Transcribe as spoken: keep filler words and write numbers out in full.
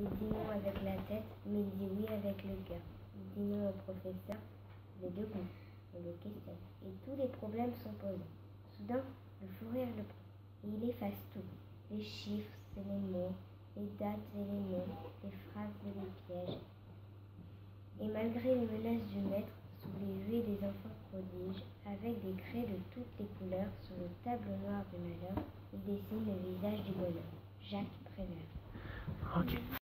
Il dit non avec la tête, mais il dit oui avec le cœur. Il dit non au professeur, il est debout, on le questionne, et tous les problèmes sont posés. Soudain, le fou rire le prend, et il efface tout, les chiffres et les mots, les dates et les noms, les phrases et les pièges. Et malgré les menaces du maître, sous les huées des enfants prodiges, avec des craies de toutes les couleurs, sur le tableau noir du malheur, il dessine le visage du bonheur. Jacques Prévert. Ok.